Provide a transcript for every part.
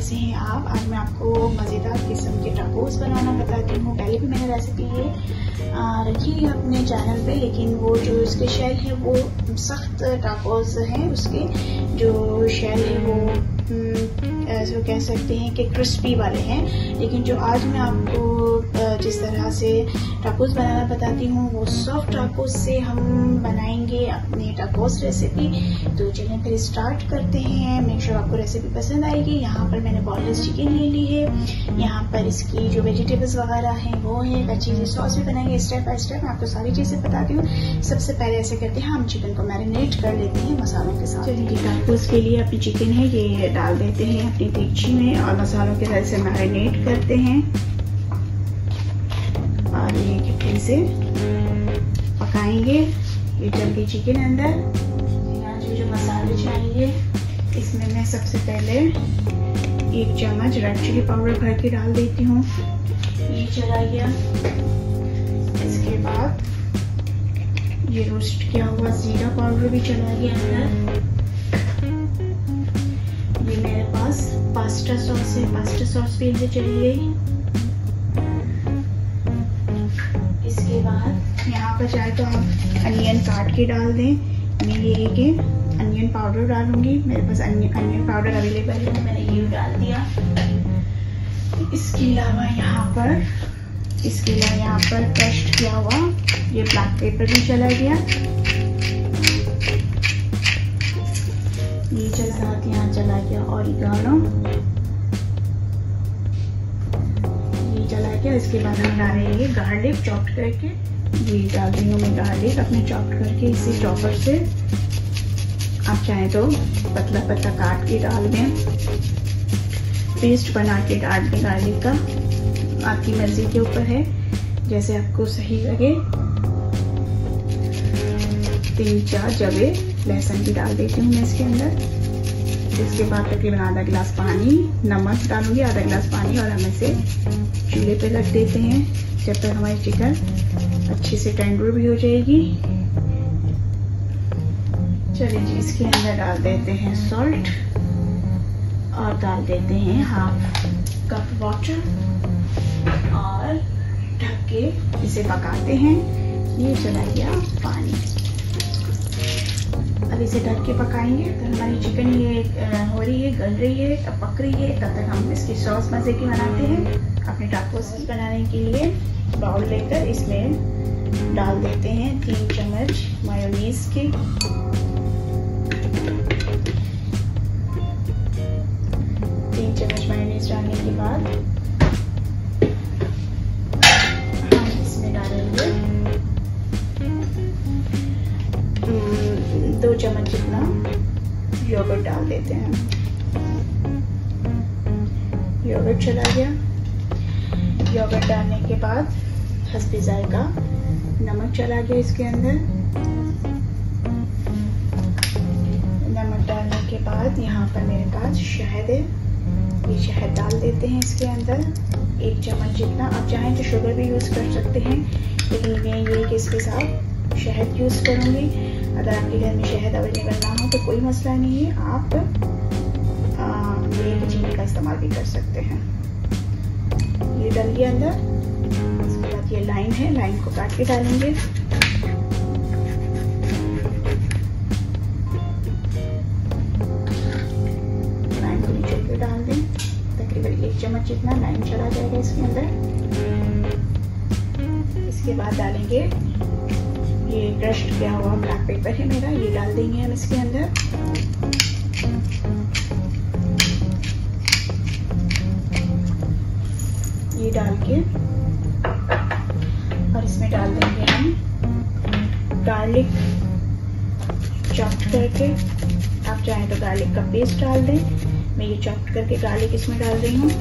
कैसे हैं आप। आज मैं आपको मज़ेदार किस्म के टाकोस बनाना बताती हूँ। पहले भी मैंने रेसिपी ये रखी है अपने चैनल पे, लेकिन वो जो इसके शेल है वो सख्त टाकोस हैं। उसके जो शेल है वो ऐसे कह सकते हैं कि क्रिस्पी वाले हैं, लेकिन जो आज मैं आपको जिस तरह से टाकोस बनाना बताती हूँ वो सॉफ्ट टाकोस से हम बनाएंगे अपनी टाकोस रेसिपी। तो चलिए फिर स्टार्ट करते हैं। मेक श्योर आपको रेसिपी पसंद आएगी। यहाँ पर मैंने बॉनलेस चिकन ले ली है। यहाँ पर इसकी जो वेजिटेबल्स वगैरह हैं वो है। अच्छी सी सॉस भी बनाएंगे स्टेप बाय स्टेप। मैं आपको सारी चीज़ें बताती हूँ। सबसे पहले ऐसे करते हैं, हम चिकन को मैरिनेट कर लेते हैं मसालों के साथ। चलिए टाकोस के लिए अपनी चिकन है ये डाल देते हैं अपनी देगची में और मसालों के साथ से मैरिनेट करते हैं और ये कितने से पकाएंगे। ये चल गई चिकन अंदर। यहाँ जो मसाले चाहिए इसमें मैं सबसे पहले 1 चम्मच रेड चिली पाउडर भर के डाल देती हूँ। ये चला गया। इसके बाद ये रोस्ट किया हुआ जीरा पाउडर भी चला गया अंदर। ये मेरे पास पास्ता सॉस है, पास्ता सॉस भी इसे चली गई। इसके बाद यहाँ पर चाहे तो आप अनियन काट के डाल दें। मैं ये कि अनियन पाउडर डालूंगी। मेरे पास अनियन पाउडर अवेलेबल है, मैंने ये डाल दिया। इसके अलावा यहाँ पर क्रश किया हुआ ये ब्लैक पेपर भी चला गया। ये साथ यहाँ चला गया ऑरिगानो, ये चला गया। इसके बाद हम डालेंगे गार्लिक चॉप करके। ये डाल रही हूँ मैं गार्लिक अपने चॉप करके इसी चॉपर से। आप चाहें तो पतला पतला काट के डाल दें, पेस्ट बना के डाल दें गार्लिक का। आपकी मर्जी के ऊपर है, जैसे आपको सही लगे। 3-4 जवे लहसुन भी डाल देती हूँ मैं इसके अंदर। इसके बाद तकरीबन आधा गिलास पानी, नमक डालूंगी आधा गिलास पानी, और हम इसे चूल्हे पे रख देते हैं जब तक हमारी चिकन अच्छे से टेंडर भी हो जाएगी। चलिए जी, इसके अंदर डाल देते हैं सॉल्ट और डाल देते हैं 1/2 कप वाटर और ढक के इसे पकाते हैं। ये चला गया पानी। अब इसे ढक के पकाएंगे तो हमारी चिकन ये हो रही है, गल रही है, अब पक रही है। तब तक हम इसकी सॉस मज़े की बनाते हैं। अपने टाकोस बनाने के लिए बाउल लेकर इसमें डाल देते हैं 3 चम्मच मायोनीज के। 3 चम्मच मायोनीज डालने के बाद हम इसमें डालेंगे 2 चम्मच जितना योगर्ट डाल देते हैं। योगर्ट चला गया। योगर्ट डालने के बाद हस्बे जायका नमक चला गया इसके अंदर। नमक डालने के बाद यहाँ पर मेरे पास शहद है, ये शहद डाल देते हैं इसके अंदर 1 चम्मच जितना। आप चाहें तो शुगर भी यूज़ कर सकते हैं, लेकिन मैं ये कि इसके साथ शहद यूज़ करूँगी। अगर आपके घर में शहद अवेलेबल ना हो तो कोई मसला नहीं है, आप ये चीनी का इस्तेमाल भी कर सकते हैं। ये डल गया अंदर। इसके बाद ये लाइन है, लाइन को काट के डालेंगे। लाइन को निचोड़ के डाल दें। तकरीबन 1 चम्मच जितना लाइन चला जाएगा इसके अंदर। इसके बाद डालेंगे ये क्रश किया हुआ ब्लैक पेपर है मेरा, ये डाल देंगे हम इसके अंदर। ये डाल के और इसमें डाल देंगे हम गार्लिक चॉप करके। आप चाहें तो गार्लिक का पेस्ट डाल दें। मैं ये चॉप करके गार्लिक इसमें डाल रही हूँ।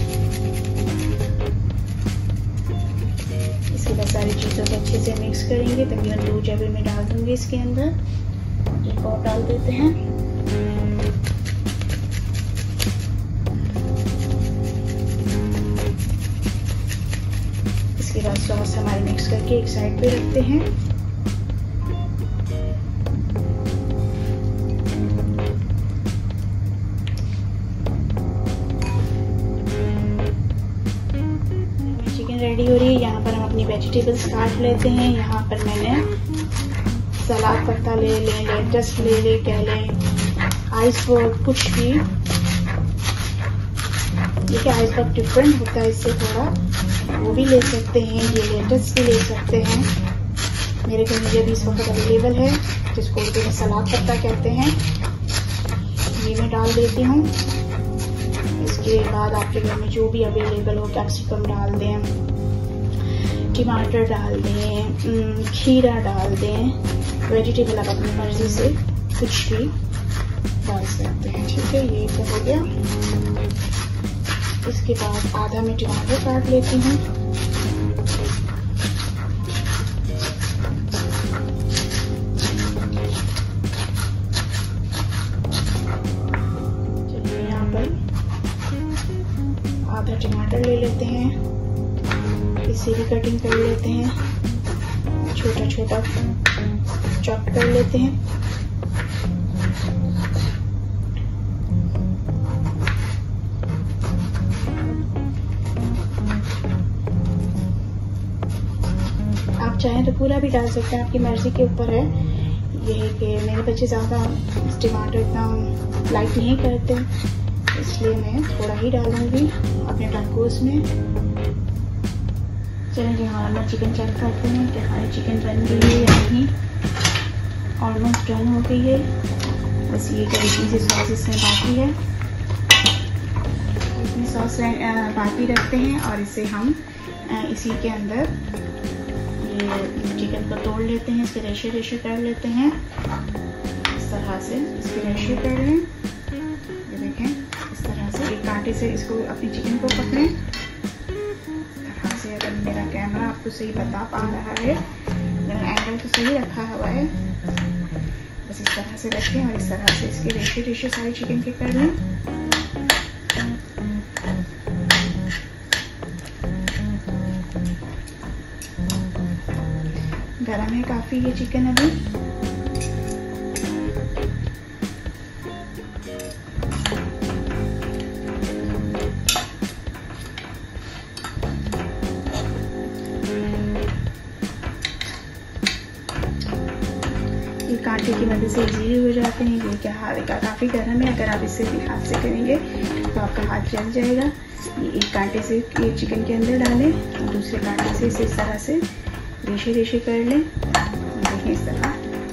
इसके बाद सारी चीज़ों को अच्छे से मिक्स करेंगे। तकरीबन 2 जवे में डाल दूंगी इसके अंदर। एक और डाल देते हैं। इसके बाद सॉस हमारे मिक्स करके एक साइड पे रखते हैं। रेडी हो रही है। यहाँ पर हम अपनी वेजिटेबल्स काट लेते हैं। यहाँ पर मैंने सलाद पत्ता ले लें, लेटस ले लें, क्या लें, आइसबर्ग, कुछ भी। देखिए आइसबर्ग डिफरेंट होता है इससे थोड़ा, वो भी ले सकते हैं। ये लेटस भी ले सकते हैं। मेरे घर में भी इस वक्त अवेलेबल है, जिसको उर्दू में सलाद पत्ता कहते हैं। ये मैं डाल देती हूँ। इसके बाद आपके घर में जो भी अवेलेबल हो, कैप्सिकम डाल दें, टमाटर डाल दें, खीरा डाल दें, वेजिटेबल आप अपनी मर्जी से कुछ भी डाल सकते हैं। ठीक है, ये सब हो गया। इसके बाद आधा मैं टमाटर काट लेती हूँ। चलिए यहाँ पर आधा टमाटर ले लेते हैं, इसे भी कटिंग कर लेते हैं, छोटा छोटा चॉप कर लेते हैं। आप चाहें तो पूरा भी डाल सकते हैं, आपकी मर्जी के ऊपर है। ये है कि मेरे बच्चे ज़्यादा टमाटर इतना लाइक नहीं करते, इसलिए मैं थोड़ा ही डालूंगी अपने टाकोस में। चलिए हमारा चिकन चेक करते हैं कि हमारी चिकन बन गई है या नहीं। ऑलमोस्ट डन हो गई है, बस ये करीबी से सॉस इसमें बाकी है। इसमें सॉस बाकी रखते हैं और इसे हम इसी के अंदर ये चिकन को तोड़ लेते हैं, इसके रेशे रेशे कर लेते हैं। इस तरह से इसके रेशे कर लें। ये देखें, इस तरह से एक कांटे से इसको अपनी चिकन को पकड़ें। इस तरह से, अगर मेरा कैमरा आपको सही बता पा रहा है, मेरा एंगल तो सही रखा हुआ है, बस इस तरह से रखें और इस तरह से इसके रेशे रेशे सारे चिकन के कर लें। गरम है काफी ये चिकन अभी। ये कांटे की मदद से इजीली हो जाते हैं। ये क्या हाथ का काफी गर्म है, अगर आप इसे भी हाथ से करेंगे तो आपका हाथ जल जाएगा। ये एक कांटे से ये चिकन के अंदर डालें और दूसरे कांटे से इसे इस तरह से रेशे रेशे कर लें। देखिए इस तरह।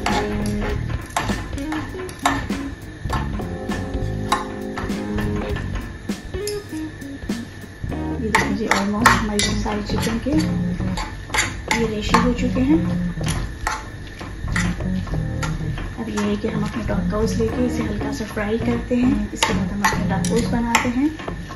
ये देखिए ऑलमोस्ट हमारी सारी चिकन के ये रेशे हो चुके हैं। अब ये है कि हम अपने टाकोस लेके इसे हल्का सा फ्राई करते हैं। इसके बाद हम अपने टाकोस बनाते हैं।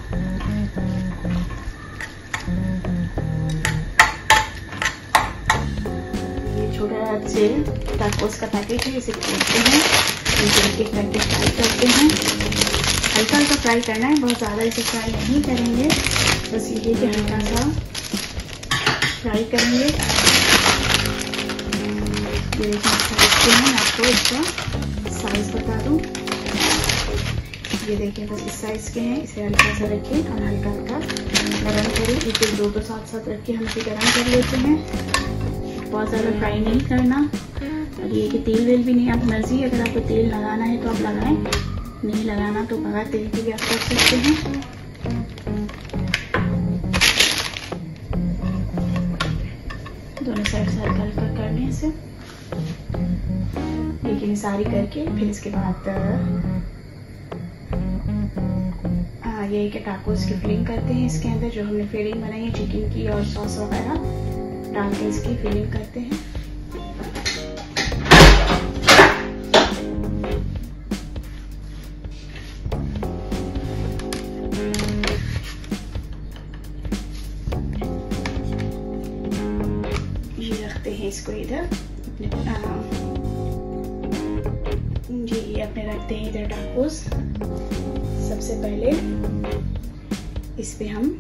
छोटा से टाकोस का पैकेट है, इसे खोलते हैं, एक पैकेट फ्राई करते हैं। हल्का हल्का फ्राई करना है, बहुत ज़्यादा इसे फ्राई नहीं करेंगे, बस ये कि हल्का सा फ्राई करेंगे। ये देखते हैं, आपको इसका साइज बता दूं। ये देखिए बस इस साइज के हैं। इसे हल्का सा रखें और हल्का हल्का गरम करें। इसे दो साथ साथ रख के हम इसे गरम कर लेते हैं। बहुत ज़्यादा फ्राई नहीं करना। और ये कि तेल वेल भी नहीं, आप मर्जी, अगर आपको तेल लगाना है तो आप लगाएं, नहीं लगाना तो बगैर तेल के भी आप कर सकते हैं। दोनों साइड से हल्का हल्का कर लें इसे। लेकिन सारी करके फिर इसके बाद ये कि टाकोस की फिलिंग करते हैं। इसके अंदर जो हमने फिलिंग बनाई है चिकन की और सॉस वगैरह डाल के इसकी फिलिंग करते हैं। ये रखते हैं इसको इधर जी, अपने रखते हैं इधर टाकोस। सबसे पहले इस पे हम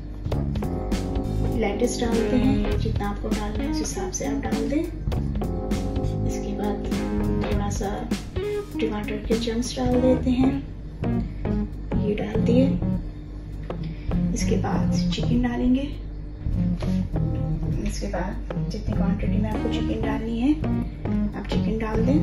लेटस डालते हैं, जितना आपको डालना है उस हिसाब से आप डाल दें। इसके बाद थोड़ा सा टमाटर के चंक्स डाल देते हैं, ये डाल दिए। इसके बाद चिकन डालेंगे, इसके बाद जितनी क्वांटिटी में आपको चिकन डालनी है आप चिकन डाल दें।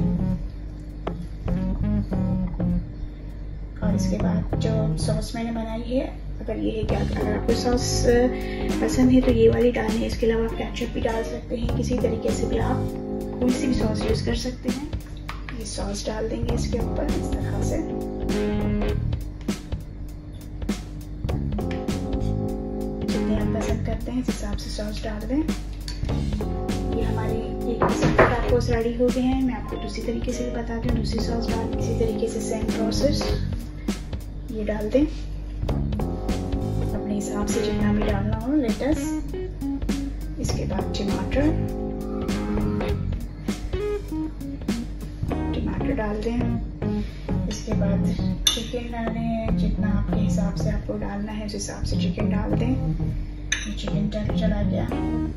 और इसके बाद जो सॉस मैंने बनाई है, अगर ये है कि अगर आपको सॉस पसंद है तो ये वाली डालनी है। इसके अलावा आप केचप भी डाल सकते हैं, किसी तरीके से भी आप कोई सी भी सॉस यूज़ कर सकते हैं। ये सॉस डाल देंगे इसके ऊपर इस तरह से। जितने आप पसंद करते हैं इस हिसाब से सॉस डाल दें। ये हमारे एक टाकोस रेडी हो गए हैं। मैं आपको दूसरी तरीके से भी बता दूं, दूसरी सॉस डाल इसी तरीके से सेम प्रोसेस। ये डाल दें अपने हिसाब से जितना भी डालना हो, लेटस। इसके बाद टमाटर डाल दें। इसके बाद चिकन डालने हैं, जितना आपके हिसाब से आपको डालना है उस हिसाब से चिकन डाल दें। चिकन चला गया।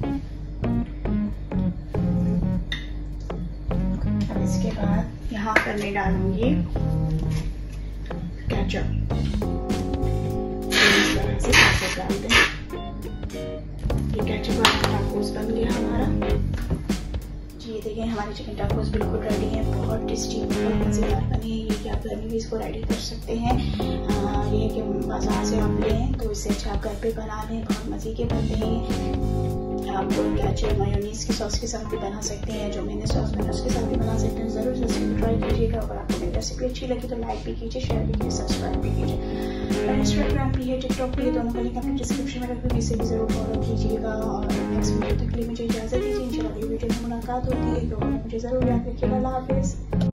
अब इसके बाद यहाँ पर मैं डालूंगी केचप। इस तरह से केचप डाल दें। ये केचप वाला टाकोस बन गया हमारा। ये देखिए हमारे चिकन टाकोस बिल्कुल रेडी है, बहुत टेस्टी बहुत मज़ेदार बने हैं। ये कि आप घर में भी इसको रेडी कर सकते हैं। ये है कि बाजार से आप लें तो इससे अच्छा आप घर पे बना लें, बहुत मज़े के बनते हैं। आप केचप मेयोनीज की सॉस के साथ भी बना सकते हैं, जो मैंने सॉस बना उसके साथ भी बना सकते हैं। ज़रूर रेसिपी ट्राई कीजिएगा। अगर आपको मेरी रेसिपी अच्छी लगी तो लाइक भी कीजिए, शेयर भी कीजिए, सब्सक्राइब भी कीजिए। इंस्टाग्राम भी है, टिकटॉक भी है, दोनों का लिंक अपने डिस्क्रिप्शन में रखूँगी, इसे भी ज़रूर फॉलो कीजिएगा। और नेक्स्ट वीडियो तक के लिए मुझे इजाज़त दीजिए। इंशाल्लाह अगली वीडियो में मुलाकात होती है। तो मुझे ज़रूर याद रखिएगा। अल्लाह हाफिज़।